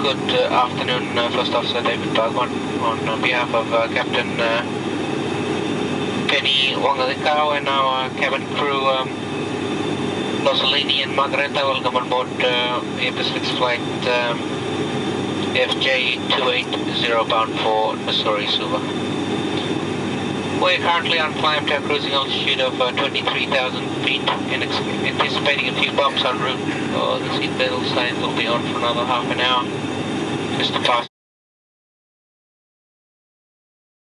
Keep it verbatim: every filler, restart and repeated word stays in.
Good uh, afternoon, uh, First Officer David Bagwan, on uh, behalf of uh, Captain uh, Penny Wangalikau and our cabin crew, um, Rosalini and Margareta, welcome on board uh, Air Pacific's flight um, F J two eighty bound for Missouri, Suva. We're currently on climb to a cruising altitude of uh, twenty-three thousand feet and anticipating a few bumps en route. Oh, the seatbelt signs will be on for another half an hour. Just to pass.